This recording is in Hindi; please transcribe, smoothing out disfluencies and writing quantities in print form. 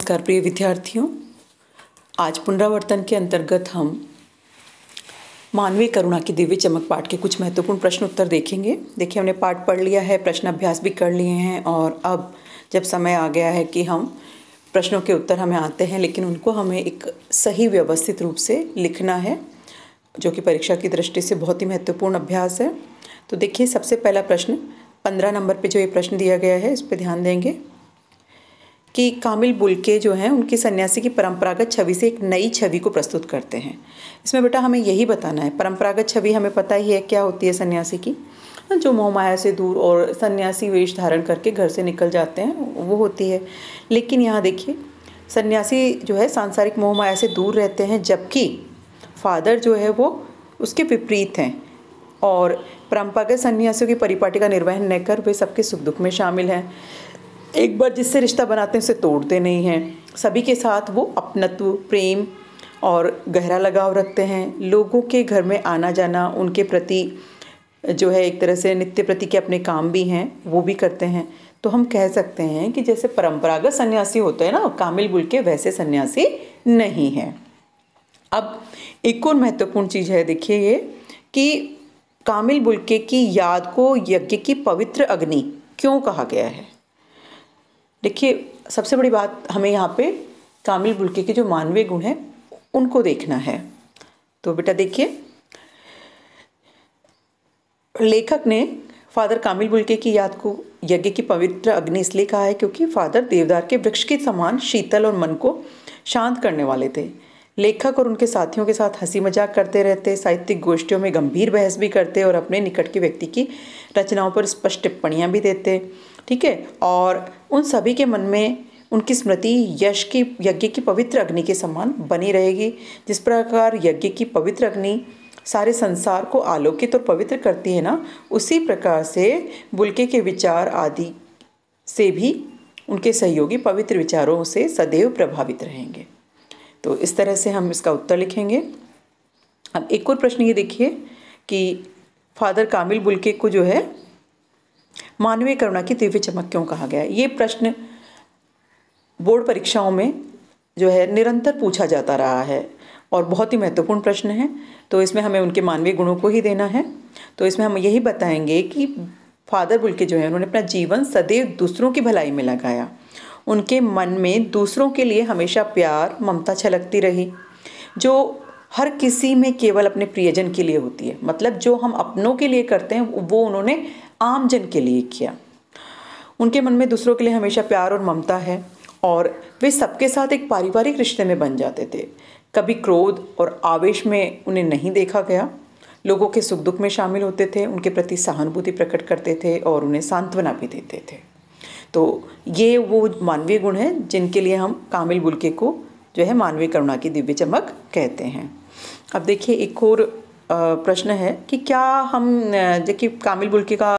नमस्कार प्रिय विद्यार्थियों, आज पुनरावर्तन के अंतर्गत हम मानवीय करुणा की दिव्य चमक पाठ के कुछ महत्वपूर्ण प्रश्न उत्तर देखेंगे। देखिए, हमने पाठ पढ़ लिया है, प्रश्न अभ्यास भी कर लिए हैं और अब जब समय आ गया है कि हम प्रश्नों के उत्तर हमें आते हैं, लेकिन उनको हमें एक सही व्यवस्थित रूप से लिखना है, जो कि परीक्षा की दृष्टि से बहुत ही महत्वपूर्ण अभ्यास है। तो देखिए, सबसे पहला प्रश्न 15 नंबर पर जो ये प्रश्न दिया गया है, इस पर ध्यान देंगे कि कामिल बुल्के जो हैं उनकी सन्यासी की परंपरागत छवि से एक नई छवि को प्रस्तुत करते हैं। इसमें बेटा हमें यही बताना है, परंपरागत छवि हमें पता ही है क्या होती है सन्यासी की, जो मोह माया से दूर और सन्यासी वेश धारण करके घर से निकल जाते हैं, वो होती है। लेकिन यहाँ देखिए, सन्यासी जो है सांसारिक मोह माया से दूर रहते हैं, जबकि फादर जो है वो उसके विपरीत हैं और परंपरागत सन्यासियों की परिपाटी का निर्वहन न कर वे सबके सुख दुख में शामिल हैं। एक बार जिससे रिश्ता बनाते हैं उसे तोड़ते नहीं हैं। सभी के साथ वो अपनत्व, प्रेम और गहरा लगाव रखते हैं। लोगों के घर में आना जाना उनके प्रति जो है एक तरह से नित्य प्रति के अपने काम भी हैं, वो भी करते हैं। तो हम कह सकते हैं कि जैसे परंपरागत सन्यासी होते हैं ना, कामिल बुल्के वैसे सन्यासी नहीं हैं। अब एक और महत्वपूर्ण चीज़ है, देखिए ये कि कामिल बुल्के की याद को यज्ञ की पवित्र अग्नि क्यों कहा गया है। देखिए, सबसे बड़ी बात हमें यहाँ पे कामिल बुल्के के जो मानवीय गुण हैं उनको देखना है। तो बेटा देखिए, लेखक ने फादर कामिल बुल्के की याद को यज्ञ की पवित्र अग्नि इसलिए कहा है क्योंकि फादर देवदार के वृक्ष के समान शीतल और मन को शांत करने वाले थे। लेखक और उनके साथियों के साथ हंसी मजाक करते रहते, साहित्यिक गोष्ठियों में गंभीर बहस भी करते और अपने निकट के व्यक्ति की रचनाओं पर स्पष्ट टिप्पणियाँ भी देते। ठीक है, और उन सभी के मन में उनकी स्मृति यज्ञ की पवित्र अग्नि के समान बनी रहेगी। जिस प्रकार यज्ञ की पवित्र अग्नि सारे संसार को आलोकित और पवित्र करती है ना, उसी प्रकार से बुल्के के विचार आदि से भी उनके सहयोगी पवित्र विचारों से सदैव प्रभावित रहेंगे। तो इस तरह से हम इसका उत्तर लिखेंगे। अब एक और प्रश्न ये देखिए कि फादर कामिल बुल्के को जो है मानवीय करुणा की दिव्य चमक क्यों कहा गया है। ये प्रश्न बोर्ड परीक्षाओं में जो है निरंतर पूछा जाता रहा है और बहुत ही महत्वपूर्ण प्रश्न है। तो इसमें हमें उनके मानवीय गुणों को ही देना है। तो इसमें हम यही बताएंगे कि फादर बुल्के जो है उन्होंने अपना जीवन सदैव दूसरों की भलाई में लगाया। उनके मन में दूसरों के लिए हमेशा प्यार ममता छलकती रही, जो हर किसी में केवल अपने प्रियजन के लिए होती है। मतलब जो हम अपनों के लिए करते हैं वो उन्होंने आम जन के लिए किया। उनके मन में दूसरों के लिए हमेशा प्यार और ममता है और वे सबके साथ एक पारिवारिक रिश्ते में बन जाते थे। कभी क्रोध और आवेश में उन्हें नहीं देखा गया। लोगों के सुख दुख में शामिल होते थे, उनके प्रति सहानुभूति प्रकट करते थे और उन्हें सांत्वना भी देते थे। तो ये वो मानवीय गुण हैं जिनके लिए हम कामिल बुल्के को जो है मानवीय करुणा की दिव्य चमक कहते हैं। अब देखिए, एक और प्रश्न है कि क्या हम देखिए कामिल बुल्के का